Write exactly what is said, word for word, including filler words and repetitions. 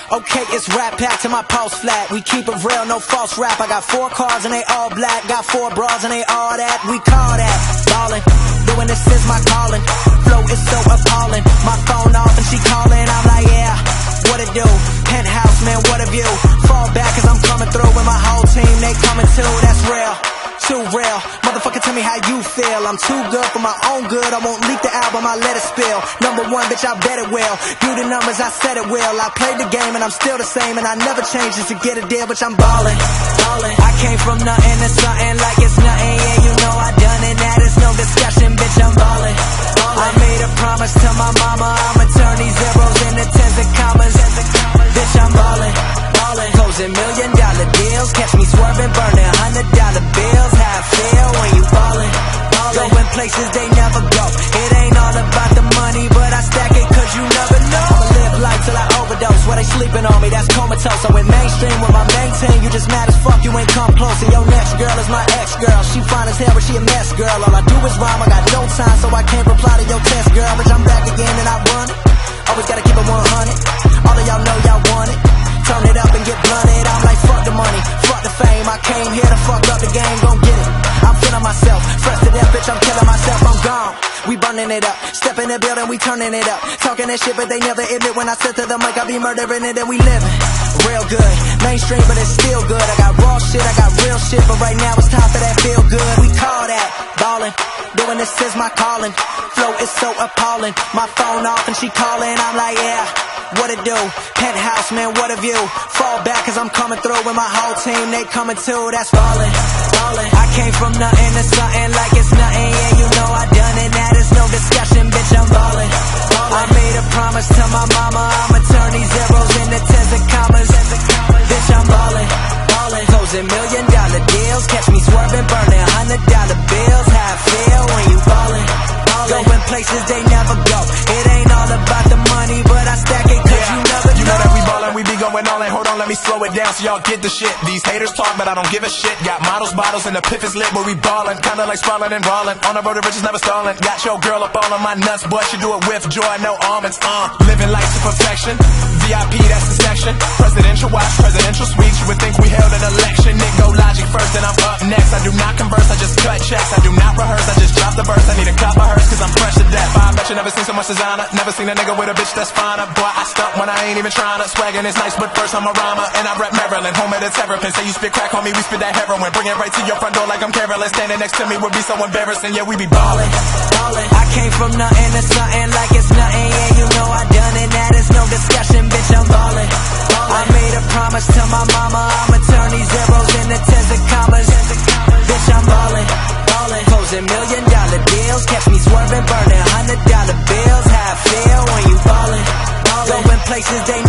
Okay, it's rap pack to my pulse flat. We keep it real, no false rap. I got four cars and they all black. Got four bras and they all that. We call that ballin'. Doing this is my calling. Flow is so appalling. My phone off and she calling. I'm like, yeah, what it do? Penthouse, man, what a view. Fall back cause I'm coming through with my whole team. They coming too, that's real. Too real. Motherfucker, tell me how you feel. I'm too good for my own good. I won't leak the album, I let it spill. Number one, bitch, I bet it will. Do the numbers, I said it will. I played the game and I'm still the same. And I never changed just to get a deal, bitch, I'm ballin', ballin'. I came from nothing to something like it's nothing. Yeah, you know I done it, that is no discussion, bitch, I'm ballin', ballin'. I made a promise to my mama, I'ma turn these zeros into tens of commas. Bitch, I'm ballin', ballin'. Closing million dollar deals, catch me swerving, burning hundred dollar bills. How I feel when you ballin', ballin'. Going places they never go. It ain't all about the money, but I stack it cause you never know. I'ma live life till I overdose. While they sleeping on me, that's comatose. I went mainstream with my main team. You just mad as fuck, you ain't come close. And your next girl is my ex-girl. She fine as hell, but she a mess, girl. All I do is rhyme, I got no time, so I can't reply to your test, girl. Bitch, I'm back again and I run it. Always gotta keep it one hundred. All of y'all know y'all want it. Turn it up and get blunted. I'm like, fuck the money, fuck the fame. I came here to fuck up the game, gon' get it. I'm feeling myself, fresh to death, bitch, I'm killing myself, I'm gone. We burning it up, step in the building, we turning it up. Talking that shit, but they never admit when I sit to the mic, I be murdering it and we living real good. Mainstream, but it's still good. I got raw shit, I got real shit, but right now it's time for that feel good. We call that ballin', doing this is my calling. Flow is so appalling, my phone off and she calling. I'm like, yeah, what it do? Penthouse, man, what a view. Fall back cause I'm coming through with my whole team. They coming too, that's ballin', ballin'. I came from nothing to something like it's nothing. Yeah, you know I done it, that is no discussion, bitch, I'm ballin', ballin'. I made a promise to my mama, I'ma turn these zeros into tens of commas. Bitch, I'm ballin', ballin'. Closing million dollar deals, catch me swerving, burning hundred dollar bills. How I feel when you ballin', ballin'. Going places they never go. It ain't all about the money, but I stack it cause yeah, you never know. You know that we ballin', we be going all in. Hold on, let me slow it down so y'all get the shit. These haters talk, but I don't give a shit. Got models, bottles, and the piff is lit where we ballin'. Kinda like sprawling and brawling. On the road to riches, never stallin'. Got your girl up all on my nuts, but she do it with joy, no almonds. Uh, living life to perfection. V I P, that's the section. Presidential watch, presidential suites. You would think we held an election. Nick go logic first, and I'm up next. I do not converse, I just cut checks. I do not rehearse, I just drop the verse. I need a cop my hearse, cause I'm fresh to death. I bet you never seen so much designer. Never seen a nigga with a bitch that's finer. Boy, I stunt when I ain't even tryna. Swaggin' is nice, but first I'm a rhymer. And I rep Maryland, home of the terrapin. Say you spit crack on me, we spit that heroin. Bring it right to your front door like I'm careless. Standing next to me would be so embarrassing. Yeah, we be ballin', ballin'. I came from nothing to something like it's nothing. Yeah, you know I done it, that is no discussion, bitch, I'm ballin', ballin'. I made a promise to my mama, I'ma turn these zeros into tens of commas. Bitch, I'm ballin', ballin'. Closing million dollar deals, catch me swerving, burning hundred dollar bills. How I feel when you ballin', ballin'. Going places they